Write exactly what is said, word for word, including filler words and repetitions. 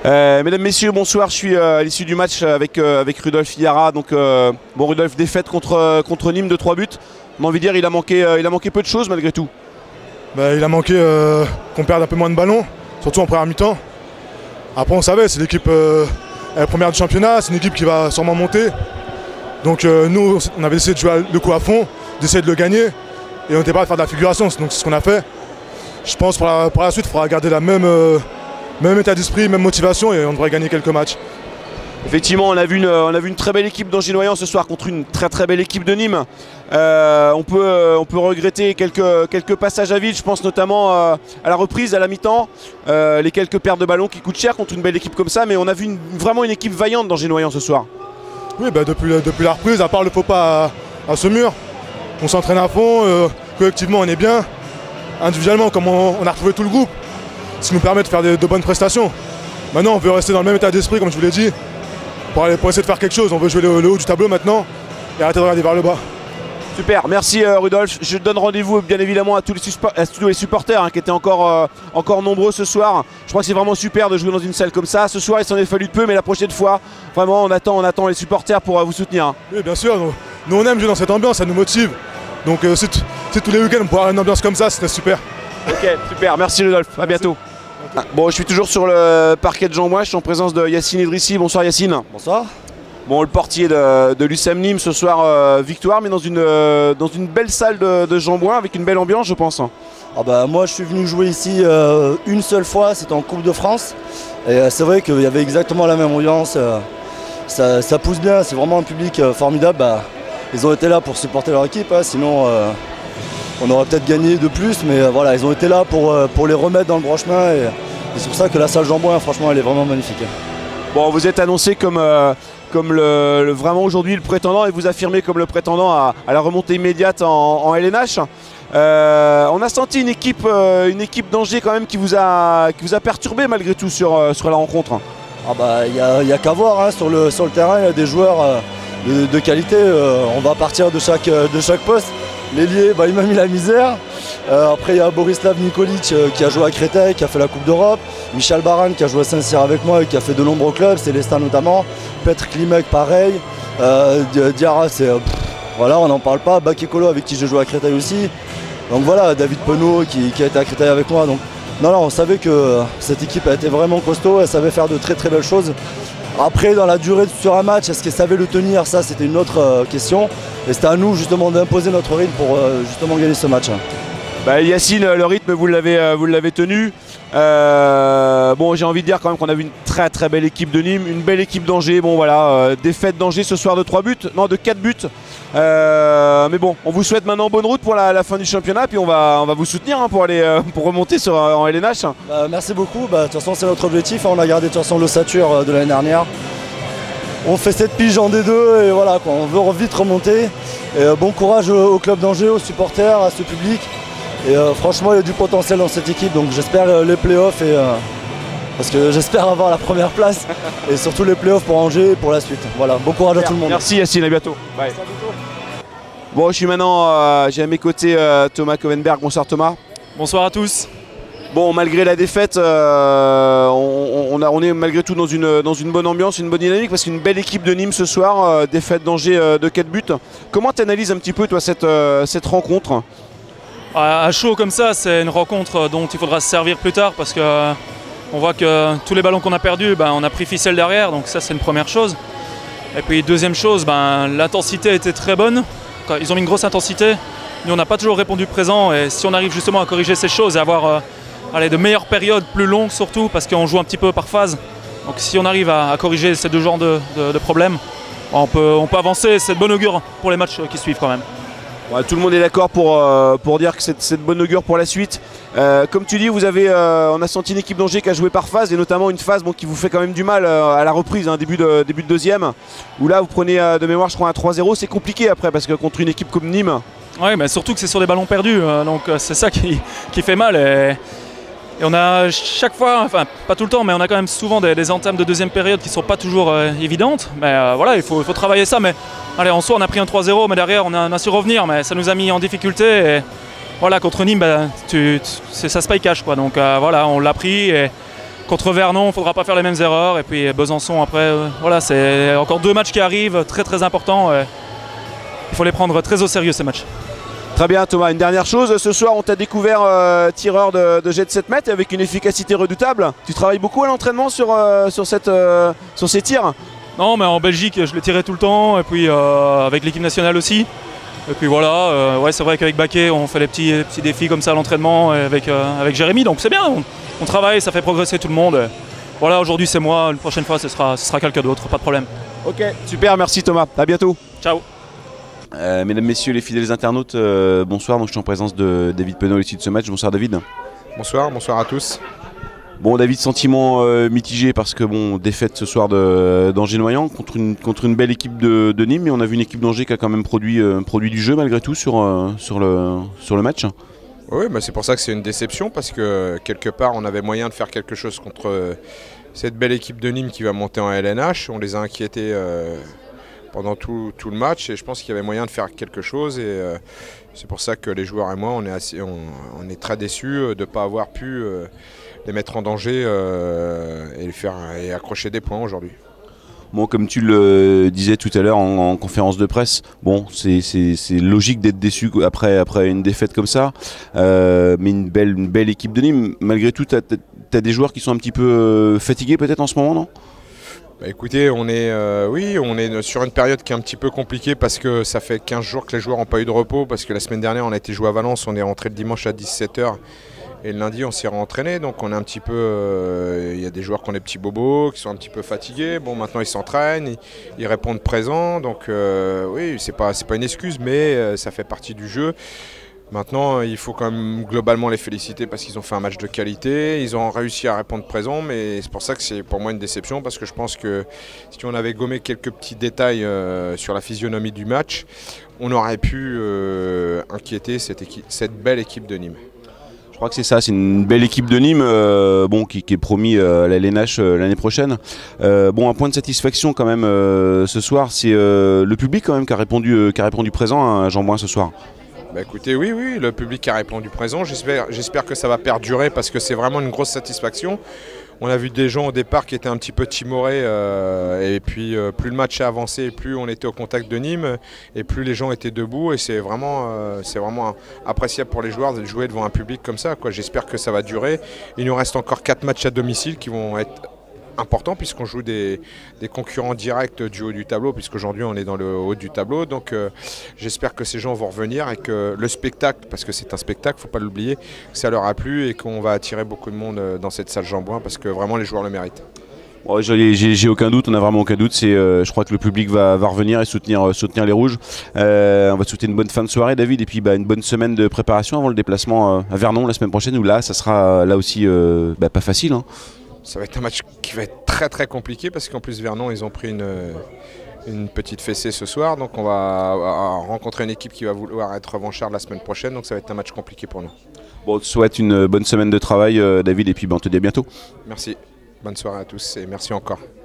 Euh, mesdames, messieurs, bonsoir. Je suis euh, à l'issue du match avec, euh, avec Rudolf Iara. Donc, euh, bon, Rudolf, défaite contre, contre Nîmes de trois buts. On a envie de dire il a manqué, euh, il a manqué peu de choses malgré tout. Bah, il a manqué euh, qu'on perde un peu moins de ballons, surtout en première mi-temps. Après, on savait, c'est l'équipe euh, première du championnat, c'est une équipe qui va sûrement monter. Donc, euh, nous, on avait essayé de jouer le coup à fond, d'essayer de le gagner. Et on n'était pas à faire de la figuration, donc c'est ce qu'on a fait. Je pense pour la, pour la suite, il faudra garder la même. Euh, Même état d'esprit, même motivation et on devrait gagner quelques matchs. Effectivement, on a vu une, on a vu une très belle équipe d'Angers-Noyant ce soir contre une très très belle équipe de Nîmes. Euh, on, peut, euh, on peut regretter quelques, quelques passages à vide, je pense notamment euh, à la reprise, à la mi-temps, euh, les quelques pertes de ballon qui coûtent cher contre une belle équipe comme ça, mais on a vu une, vraiment une équipe vaillante d'Angers-Noyant ce soir. Oui, bah depuis, depuis la reprise, à part le faux pas à, à ce mur, on s'entraîne à fond, euh, collectivement on est bien, individuellement comme on, on a retrouvé tout le groupe. Ce qui nous permet de faire de, de bonnes prestations. Maintenant, on veut rester dans le même état d'esprit, comme je vous l'ai dit, pour, aller, pour essayer de faire quelque chose. On veut jouer le, le haut du tableau maintenant et arrêter de regarder vers le bas. Super, merci euh, Rudolf. Je donne rendez-vous bien évidemment à tous les, à tous les supporters hein, qui étaient encore, euh, encore nombreux ce soir. Je crois que c'est vraiment super de jouer dans une salle comme ça. Ce soir, il s'en est fallu de peu, mais la prochaine fois, vraiment, on attend, on attend les supporters pour euh, vous soutenir. Hein. Oui, bien sûr. Nous, nous, on aime jouer dans cette ambiance, ça nous motive. Donc, euh, si, si tous les week-ends, on pourrait avoir une ambiance comme ça, c'était super. Ok, super. Merci Rudolf. À bientôt. Ah, bon, je suis toujours sur le parquet de Jean-Bouin, je suis en présence de Yacine Idrissi. Bonsoir Yacine. Bonsoir. Bon, le portier de, de l'U S A M Nîmes ce soir, euh, victoire, mais dans une, euh, dans une belle salle de, de Jean-Bouin avec une belle ambiance, je pense. Ah bah, moi, je suis venu jouer ici euh, une seule fois, c'était en Coupe de France. Et euh, c'est vrai qu'il y avait exactement la même ambiance. Euh, ça, ça pousse bien, c'est vraiment un public euh, formidable. Bah, ils ont été là pour supporter leur équipe, hein, sinon euh, on aurait peut-être gagné de plus, mais euh, voilà, ils ont été là pour, euh, pour les remettre dans le droit chemin. Et, et c'est pour ça que la salle Jean-Bouin, franchement, elle est vraiment magnifique. Bon, vous êtes annoncé comme, euh, comme le, le, vraiment aujourd'hui le prétendant et vous affirmez comme le prétendant à, à la remontée immédiate en, en L N H. Euh, on a senti une équipe, euh, une équipe d'Angers quand même qui vous a, qui vous a perturbé malgré tout sur, euh, sur la rencontre. Ah bah, il n'y a, y a qu'à voir hein, sur, le, sur le terrain, il y a des joueurs euh, de, de qualité. Euh, on va partir de chaque, de chaque poste. L'ailier, bah, il m'a mis la misère. Euh, après, il y a Borislav Nikolic euh, qui a joué à Créteil, qui a fait la Coupe d'Europe. Michel Baran qui a joué à Saint-Cyr avec moi et qui a fait de nombreux clubs, Célestin notamment. Petr Klimek, pareil. Euh, Diarra, c'est. Euh, voilà, on n'en parle pas. Bakekolo avec qui j'ai joué à Créteil aussi. Donc voilà, David Penaud qui, qui a été à Créteil avec moi. Donc, non, non, on savait que cette équipe a été vraiment costaud. Elle savait faire de très très belles choses. Après, dans la durée sur un match, est-ce qu'elle savait le tenir? Ça, c'était une autre euh, question. Et c'était à nous justement d'imposer notre rythme pour euh, justement gagner ce match. Bah, Yacine, le rythme, vous l'avez euh, vous l'avez tenu. Euh, bon, j'ai envie de dire quand même qu'on a vu une très très belle équipe de Nîmes, une belle équipe d'Angers. Bon voilà, euh, défaite d'Angers ce soir de trois buts, non de quatre buts. Euh, mais bon, on vous souhaite maintenant bonne route pour la, la fin du championnat, puis on va, on va vous soutenir hein, pour aller euh, pour remonter sur, en L N H. Bah, merci beaucoup. Bah, de toute façon, c'est notre objectif. On a gardé de toute façon l'ossature de l'année dernière. On fait sept piges en D deux et voilà, quoi, on veut vite remonter. Et, euh, bon courage au, au club d'Angers, aux supporters, à ce public. Et euh, franchement, il y a du potentiel dans cette équipe, donc j'espère euh, les playoffs et euh, parce que j'espère avoir la première place et surtout les playoffs pour Angers et pour la suite. Voilà, bon courage à tout le monde. Merci Yacine, à bientôt. Bye. Bon, je suis maintenant, euh, j'ai à mes côtés euh, Thomas Covenberg. Bonsoir Thomas. Bonsoir à tous. Bon, malgré la défaite, euh, on, on, a, on est malgré tout dans une, dans une bonne ambiance, une bonne dynamique, parce qu'une belle équipe de Nîmes ce soir, euh, défaite d'Angers euh, de quatre buts. Comment tu analyses un petit peu toi cette, euh, cette rencontre? À chaud comme ça, c'est une rencontre dont il faudra se servir plus tard parce qu'on voit que tous les ballons qu'on a perdus, ben, on a pris ficelle derrière, donc ça c'est une première chose. Et puis deuxième chose, ben, l'intensité était très bonne, ils ont mis une grosse intensité, nous on n'a pas toujours répondu présent et si on arrive justement à corriger ces choses et avoir euh, allez, de meilleures périodes plus longues surtout parce qu'on joue un petit peu par phase, donc si on arrive à, à corriger ces deux genres de, de, de problèmes, on peut, on peut avancer, c'est de bon augure pour les matchs qui suivent quand même. Ouais, tout le monde est d'accord pour, euh, pour dire que c'est de bonne augure pour la suite. Euh, comme tu dis, vous avez, euh, on a senti une équipe d'Angers qui a joué par phase et notamment une phase bon, qui vous fait quand même du mal euh, à la reprise, hein, début, de, début de deuxième. Où là, vous prenez euh, de mémoire, je crois, un trois zéro. C'est compliqué après parce que contre une équipe comme Nîmes. Oui, mais surtout que c'est sur des ballons perdus, euh, donc euh, c'est ça qui, qui fait mal. Et, et on a chaque fois, enfin pas tout le temps, mais on a quand même souvent des, des entames de deuxième période qui ne sont pas toujours euh, évidentes. Mais euh, voilà, il faut, il faut travailler ça. Mais allez, en soi, on a pris un trois zéro, mais derrière, on a, on a su revenir. Mais ça nous a mis en difficulté. Et voilà, contre Nîmes, bah, tu, tu, ça se paye cash, quoi. Donc euh, voilà, on l'a pris. Et, contre Vernon, il ne faudra pas faire les mêmes erreurs. Et puis Besançon, après, euh, voilà, c'est encore deux matchs qui arrivent, très très importants. Euh, il faut les prendre très au sérieux ces matchs. Très bien Thomas, une dernière chose, ce soir on t'a découvert euh, tireur de, de jet de sept mètres avec une efficacité redoutable. Tu travailles beaucoup à l'entraînement sur, euh, sur, cette, euh, sur ces tirs? Non, mais en Belgique je les tirais tout le temps et puis euh, avec l'équipe nationale aussi. Et puis voilà, euh, ouais, c'est vrai qu'avec Baquet on fait les petits, les petits défis comme ça à l'entraînement avec, euh, avec Jérémy, donc c'est bien, on, on travaille, ça fait progresser tout le monde. Et voilà, aujourd'hui c'est moi, une prochaine fois ce sera, ce sera quelqu'un d'autre, pas de problème. Ok, super, merci Thomas, à bientôt. Ciao. Euh, mesdames, messieurs les fidèles internautes, euh, bonsoir, donc je suis en présence de David Penaud, l'issue de ce match. Bonsoir David. Bonsoir, bonsoir à tous. Bon David, sentiment euh, mitigé parce que bon, défaite ce soir d'Angers-Noyant contre une, contre une belle équipe de, de Nîmes, mais on a vu une équipe d'Angers qui a quand même produit, euh, produit du jeu malgré tout sur, euh, sur, le, sur le match. Oui, bah c'est pour ça que c'est une déception parce que quelque part on avait moyen de faire quelque chose contre euh, cette belle équipe de Nîmes qui va monter en L N H. On les a inquiétés euh, pendant tout, tout le match et je pense qu'il y avait moyen de faire quelque chose et euh, c'est pour ça que les joueurs et moi on est, assez, on, on est très déçus de ne pas avoir pu euh, les mettre en danger euh, et, les faire, et accrocher des points aujourd'hui. Bon, comme tu le disais tout à l'heure en, en conférence de presse, bon, c'est logique d'être déçu après, après une défaite comme ça, euh, mais une belle, une belle équipe de Nîmes. Malgré tout, tu as, as des joueurs qui sont un petit peu fatigués peut-être en ce moment, non? Bah écoutez, on est, euh, oui, on est sur une période qui est un petit peu compliquée parce que ça fait quinze jours que les joueurs n'ont pas eu de repos parce que la semaine dernière on a été joué à Valence, on est rentré le dimanche à dix-sept heures et le lundi on s'est rentraîné, donc on est un petit peu, il euh, y a des joueurs qui ont des petits bobos, qui sont un petit peu fatigués, bon maintenant ils s'entraînent, ils, ils répondent présents, donc euh, oui c'est pas, c'est pas une excuse mais euh, ça fait partie du jeu. Maintenant, il faut quand même globalement les féliciter parce qu'ils ont fait un match de qualité, ils ont réussi à répondre présent, mais c'est pour ça que c'est pour moi une déception parce que je pense que si on avait gommé quelques petits détails euh, sur la physionomie du match, on aurait pu euh, inquiéter cette, équipe, cette belle équipe de Nîmes. Je crois que c'est ça, c'est une belle équipe de Nîmes euh, bon, qui, qui est promis euh, à la L N H euh, l'année prochaine. Euh, bon, un point de satisfaction quand même euh, ce soir, c'est euh, le public quand même qui a répondu, euh, qui a répondu présent à Jean Bouin ce soir. Bah écoutez, oui, oui, le public a répondu présent. J'espère j'espère que ça va perdurer parce que c'est vraiment une grosse satisfaction. On a vu des gens au départ qui étaient un petit peu timorés euh, et puis euh, plus le match a avancé, plus on était au contact de Nîmes et plus les gens étaient debout et c'est vraiment, euh, c'est vraiment appréciable pour les joueurs de jouer devant un public comme ça. J'espère que ça va durer. Il nous reste encore quatre matchs à domicile qui vont être important puisqu'on joue des, des concurrents directs du haut du tableau puisqu'aujourd'hui on est dans le haut du tableau, donc euh, j'espère que ces gens vont revenir et que le spectacle, parce que c'est un spectacle, faut pas l'oublier, ça leur a plu et qu'on va attirer beaucoup de monde dans cette salle Jean Bouin parce que vraiment les joueurs le méritent. Bon, j'ai aucun doute, on n'a vraiment aucun doute, euh, je crois que le public va, va revenir et soutenir, euh, soutenir les Rouges. Euh, on va te souhaiter une bonne fin de soirée David et puis bah, une bonne semaine de préparation avant le déplacement euh, à Vernon la semaine prochaine où là ça sera là aussi euh, bah, pas facile. Hein. Ça va être un match qui va être très très compliqué parce qu'en plus Vernon ils ont pris une, une petite fessée ce soir, donc on va rencontrer une équipe qui va vouloir être revancharde la semaine prochaine, donc ça va être un match compliqué pour nous. Bon, on te souhaite une bonne semaine de travail David et puis bah, on te dit à bientôt. Merci, bonne soirée à tous et merci encore.